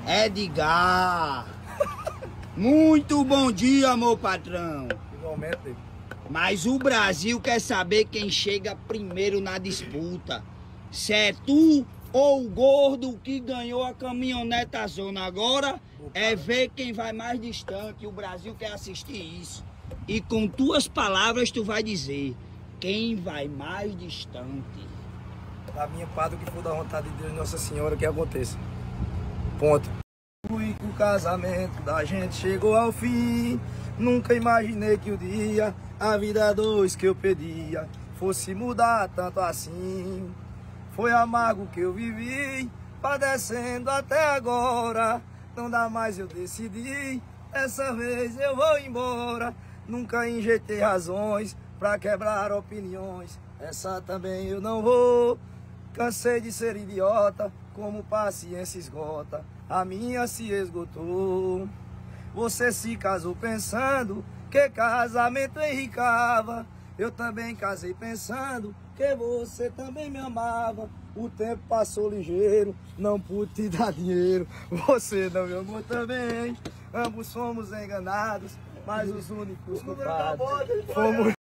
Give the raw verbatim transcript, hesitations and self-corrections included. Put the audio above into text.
Edgar. Muito bom dia, meu patrão. Igualmente. Mas o Brasil quer saber quem chega primeiro na disputa. Se é tu ou o gordo que ganhou a caminhoneta zona. Agora é ver quem vai mais distante. O Brasil quer assistir isso. E com tuas palavras tu vai dizer quem vai mais distante. Da minha parte, o que for da vontade de Deus, Nossa Senhora, que aconteça. Ponto. Fui que o casamento da gente chegou ao fim. Nunca imaginei que o dia, a vida dois que eu pedia, fosse mudar tanto assim. Foi amargo que eu vivi, padecendo até agora. Não dá mais, eu decidi, dessa vez eu vou embora. Nunca enjeitei razões pra quebrar opiniões, essa também eu não vou. Cansei de ser idiota, como paciência esgota, a minha se esgotou. Você se casou pensando que casamento enricava. Eu também casei pensando que você também me amava. O tempo passou ligeiro, não pude te dar dinheiro. Você não me amou também. Ambos fomos enganados, mas os únicos culpados fomos